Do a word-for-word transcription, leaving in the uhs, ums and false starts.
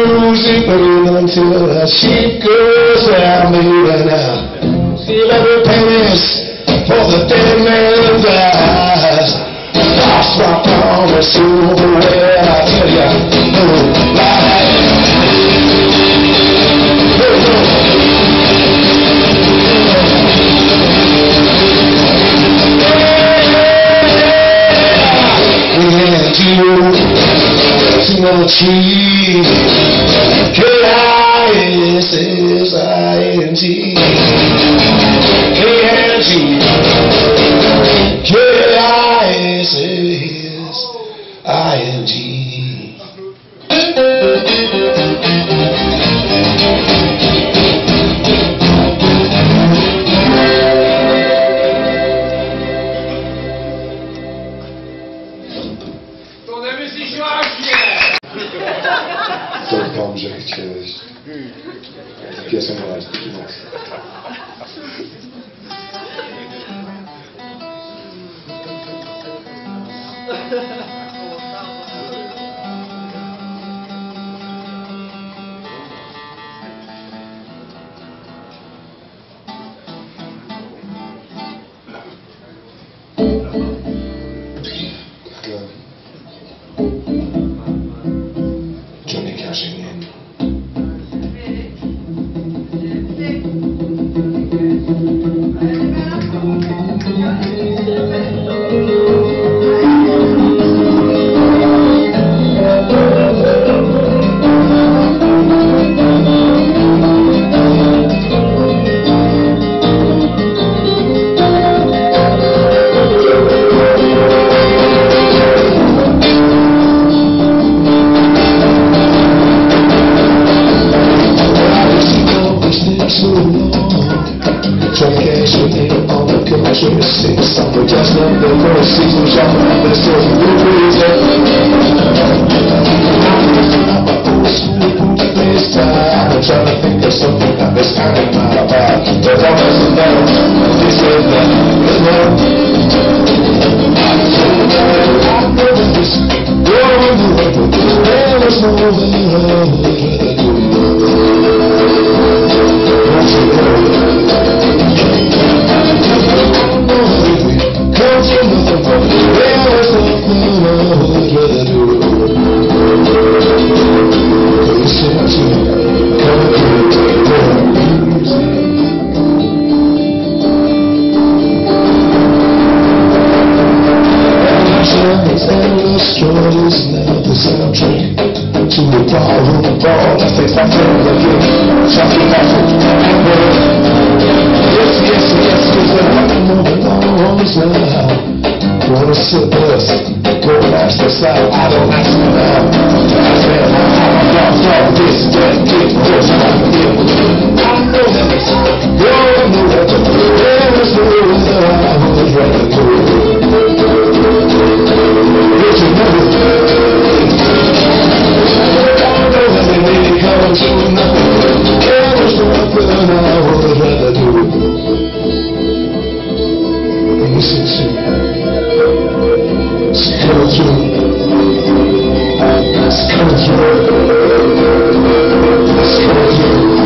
music playing until the sheep goes out moving out. See little pennies for the dead man dies. Lost my promise over where I tell ya no lie. T K I S S I N G K N G K I S S I N G. Doufám, že chciałeś. Piosenka jest taki mocny. Johnny cashing in. Summer just love the first season, jumping up the stairs and blue breeze. I'm trying to think of something that this kind of not about. There's always a better. This is the good one. I know that this world in the world, there is no way. To the ballroom ball, I face my friend again. Talking about it. Yes, yes, yes, cause I'm moving on now. Wanna sit us, go match this out. I don't ask me now. I said, I'm not from this, that, get this, I'm here. I know that it's going nowhere, but there is no way that I would rather go. Did you know? To nothing, there was nothing I would rather do. Listen to it's coming through. It's coming through. It's coming through.